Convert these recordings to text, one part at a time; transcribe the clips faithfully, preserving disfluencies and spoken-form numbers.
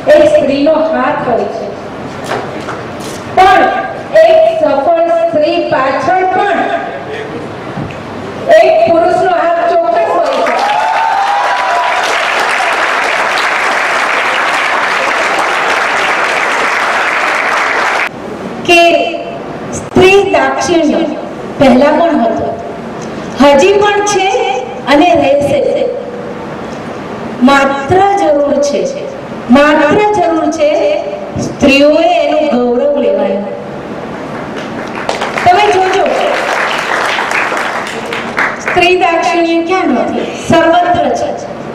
એક સ્ત્રીનો હાથ હોય છે, પણ એક સફળ સ્ત્રી પાછળ પણ એક પુરુષનો હાથ ચોક્કસ હોય છે. કે સ્ત્રી દાક્ષિણ્ય પહેલા પણ હતો, હજી પણ છે અને રહેશે. માત્ર જરૂર છે માત્ર જરૂર છે સ્ત્રીઓએ એનું ગૌરવ લેવાનું. તમે જોજો, સ્ત્રી દાક્ષિણ્ય ક્યાં નથી, સર્વત્ર છે.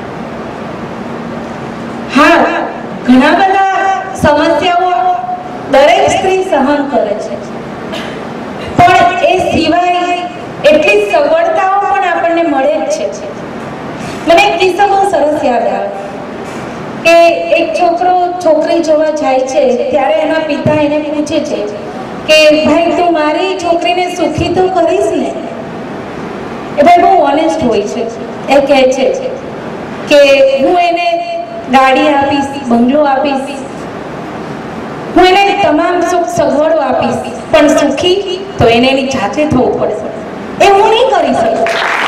હા, ઘણા બધા સમસ્યાઓ દરેક સ્ત્રી સહન કરે છે, પણ એ સિવાય એટલી સગવડતાઓ પણ આપણને મળે જ છે. મને એક કિસ્સો બહુ સરસ યાદ આવે કે એક છોકરો છોકરી જોવા જાય છે, ત્યારે એના પિતા એને પૂછે છે કે ભાઈ તું મારી છોકરીને સુખી તો કરીશ ને? એ ભાઈ બહુ ઓનેસ્ટ હોય છે. એ કહે છે કે હું એને ગાડી આપીશ, બંગલો આપીશ, હું એને તમામ સુખ સગવડો આપીશ, પણ સુખી તો એને એની જાતે થવું પડશે. એ હું નહીં કરી શકું.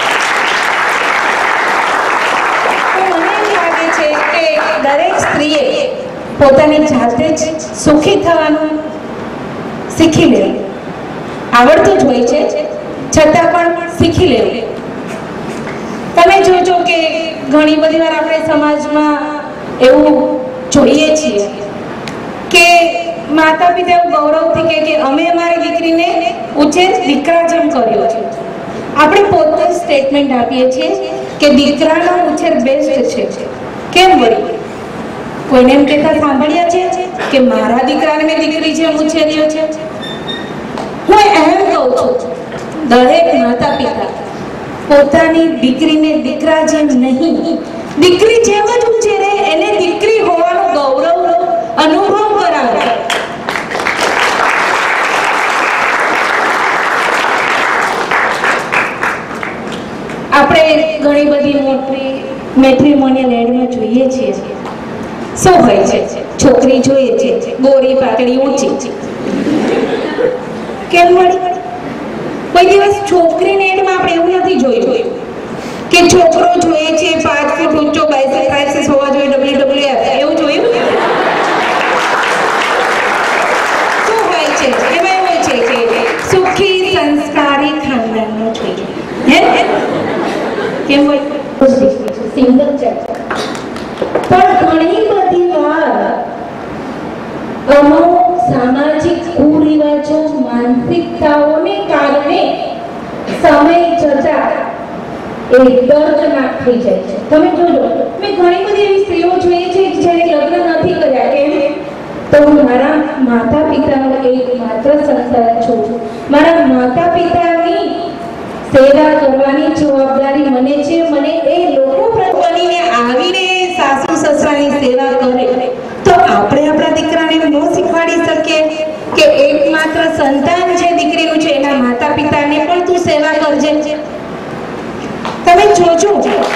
દરેક સ્ત્રીએ પોતાની જાતે જ સુખી થવાનું શીખી લેવું. આવડતું જ હોય છે, છતાં પણ શીખી લેવું. તમે જોજો કે ઘણી બધી વાર આપણે સમાજમાં એવું જોઈએ છીએ કે માતા પિતા એવું ગૌરવથી કહે કે અમે અમારી દીકરીને ઉછેર દીકરા જેમ કર્યો છે. આપણે પોતે સ્ટેટમેન્ટ આપીએ છીએ કે દીકરાનો ઉછેર બેસ્ટ છે. કેમ વળી? કોઈને એમ કહેતા સાંભળ્યા છે કે મારા દીકરાને મેં દીકરી જેમ ઉછેર્યો છે? હું એમ કહું છું, દરેક માતા પિતા પોતાની દીકરીને દીકરા જેમ નહીં, દીકરી જેમ જ ઉછેરે, એને દીકરી હોવાનો ગૌરવ અનુભવ કરાવે. આપણે ઘણી બધી મોટી મેટ્રિમોનિયલ એડમાં જોઈએ છીએ, શું હોય છે? છોકરી જોઈએ છે ગોરી પાતળી ઊંચી. કેમ વળી? કોઈ દિવસ છોકરીને એડમાં આપણે એવું નથી જોયું કે છોકરો જોઈએ છે પાંચ ફૂટ ઊંચો, બાયસેપ ટ્રાઇસેપ્સ હોવા જોઈએ, ડબલ્યુ ડબલ્યુ એફ, એવું જોયું? શું હોય છે? એમાં એવું છે કે સુખી સંસ્કારી ખાનદાનનો જોઈએ. હે કેમ હોય? સિંગલ છે, પણ ઘણી બધી વાર અમુક સામાજિક કુરિવાજો, માનસિકતાઓને કારણે સમય જતા એ દર્દનાક થઈ જાય છે. તમે જોજો, મેં ઘણી બધી એવી સ્ત્રીઓ જોઈએ છે જેને લગ્ન નથી કર્યા. કેમ? તો હું મારા માતા પિતાનો એક માત્ર સંતાન છું. મારા માતા પિતાની સેવા કરવાની જવાબદારી મને છે. મને એ લોકો બનીને આવીને સાસુ સસરાની સેવા કરે તો આપણે આપણા દીકરાને ન શીખવાડી શકીએ કે એકમાત્ર સંતાન જે દીકરીનું છે એના માતા પિતાને પણ તું સેવા કરજે? તમે જોજો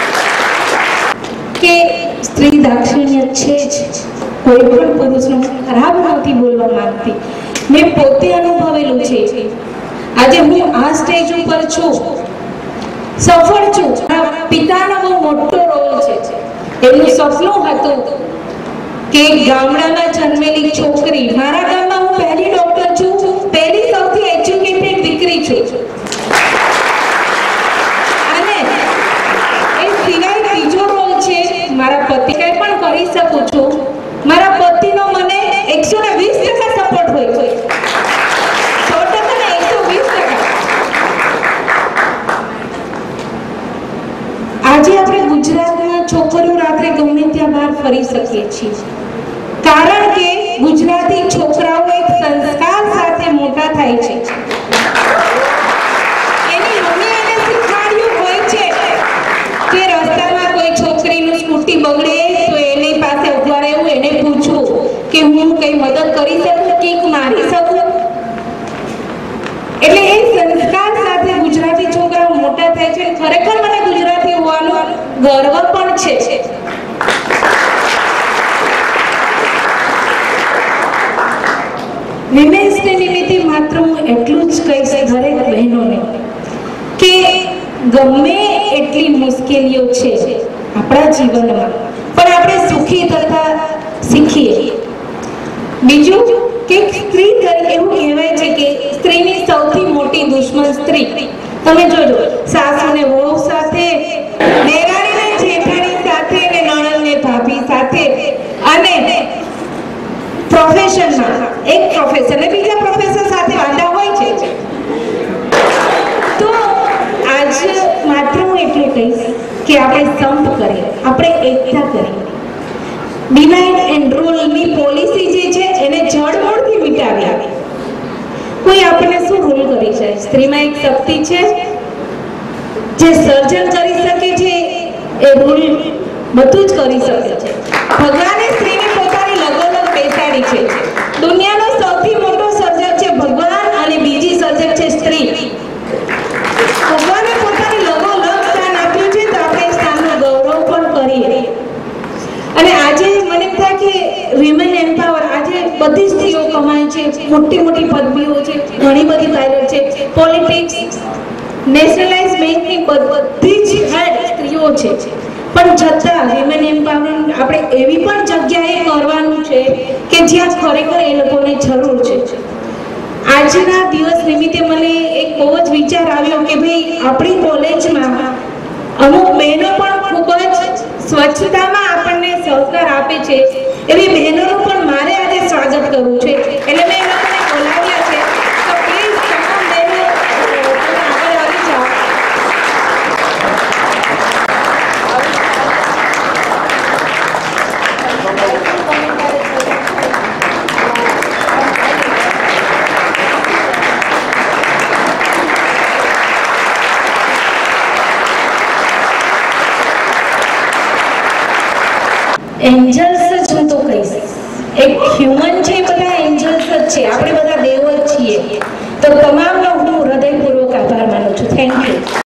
કે સ્ત્રી દાક્ષિણ્ય છે જ. કોઈ પણ પુરુષનો ખરાબ નથી બોલવા માંગતી. મેં પોતે અનુભવેલું છે. આજે હું આ સ્ટેજ ઉપર છું, સફળ છું. મારા પિતાનો બહુ મોટો રોલ છે. એમનું સપનું હતું કે ગામડામાં જન્મેલી છોકરી, મારા ગામમાં હું પહેલી ડોક્ટર છું, પહેલી સૌથી એજ્યુકેટેડ દીકરી છું. અને એ સિવાય ત્રીજો રોલ છે, મારા પતિ કંઈ પણ કરી શકું છું. મારા પતિનો મને એકસો ને વીસ ટકા સપોર્ટ હોય છે. આજે આપણે ગુજરાતમાં છોકરીઓ રાત્રે ગમે ત્યાં બહાર ફરી શકીએ છીએ, કારણ કે ગુજરાતી છોકરાઓ એક સંસ્કાર સાથે મોટા થાય છે. એની મમ્મી એને શીખવાડ્યું હોય છે કે રસ્તામાં કોઈ છોકરીનું સ્કૂટી બગડે તો એની પાસે ઉભા રહેવું, એને પૂછવું કે હું કઈ મદદ કરી શકું, કીક મારી શકું. એટલે એ સંસ્કાર સાથે ગુજરાતી છોકરાઓ મોટા થાય છે. ખરેખર મને ગુજરાતી હોવાનો ગર્વ પણ છે. વિમેન્સ ડે નિમિત્તે માત્ર હું એટલું જ કહીશ દરેક બહેનોને કે ગમે એટલી મુશ્કેલીઓ છે આપણા જીવનમાં, પણ આપણે સુખી થતા શીખીએ. બીજું કે સ્ત્રી એવું કહેવાય છે કે સ્ત્રીની સૌથી મોટી દુશ્મન સ્ત્રી. તમે જોજો, સાસુ ને વહુ સાથે, દેરાણી ને જેઠાણી સાથે, ને નણંદ ને ભાભી સાથે, અને પ્રોફેશનમાં એક પ્રોફેસર ને બીજા પ્રોફેસર સાથે વાંધા હોય છે. તો આજ માત્ર હું એટલું કહીશ કે આપણે સંપ કરીએ, આપણે એકતા કરીએ. ડિવાઇડ એન્ડ રૂલની પોલિસી જે છે એને જડમૂળથી મિટાવી આવી. કોઈ આપણને શું રૂલ કરી છે? સ્ત્રીમાં એક શક્તિ છે જે સર્જન કરી શકે છે, એ રૂલ બધું જ કરી શકે છે. ભગવાને સ્ત્રીને પોતાની લગોલગ બેસાડી છે. દુનિયાનો સૌથી મોટો સર્જક છે ભગવાન, અને બીજી સર્જક છે સ્ત્રી. ભગવાને પોતાની લગોલગ સ્થાન આપ્યું છે, તો આપણે સ્થાનનું ગૌરવ પણ કરીએ. અને આજે મને એમ થાય કે વિમેન એમ્પાવર, આજે બધી સ્ત્રીઓ કમાય છે, મોટી મોટી પદવીઓ છે, ઘણી બધી પાયલટ છે, પોલિટિક્સ, નેશનલાઇઝ બેંકની બધી જ હેડ સ્ત્રીઓ છે. પણ છતાં વિમેન એમ્પાવરમેન્ટ આપણે એવી પણ જગ્યાએ કરવાનું છે કે જ્યાં ખરેખર એ લોકોને જરૂર છે. આજના દિવસ નિમિત્તે મને એક બહુ જ વિચાર આવ્યો કે ભાઈ આપણી કોલેજમાં અમુક બહેનો પણ ખૂબ જ સ્વચ્છતામાં આપણને સહકાર આપે છે. એવી બહેનોનું પણ મારે આજે સ્વાગત કરવું છે, એટલે મેં એ લોકોને બોલાવ્યા છે. તો પ્લીઝ તમામ બહેનો આગળ આવી જાઓ. એન્જલ્સ જ હું તો કહીશ, એક હ્યુમન છે, બધા એન્જલ્સ જ છે, આપણે બધા દેવો જ છીએ. તો તમામનો હું હૃદયપૂર્વક આભાર માનું છું. Thank you.